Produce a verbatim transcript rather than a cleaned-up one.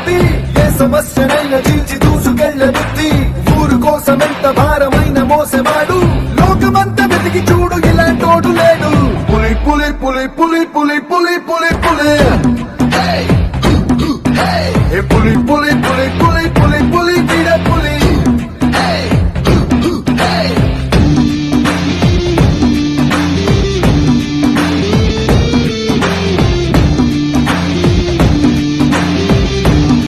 వ్యక్తి, ఏ సమస్యనైనా చీల్చి దూసుకెళ్లే వ్యక్తి, ఊరు కోసమెంత భారమైన మోసమాడు, లోకమంతా వెతికి చూడు ఇలాంటోడు లేడు. పులి పులి పులి పులి పులి పులి పులి పులి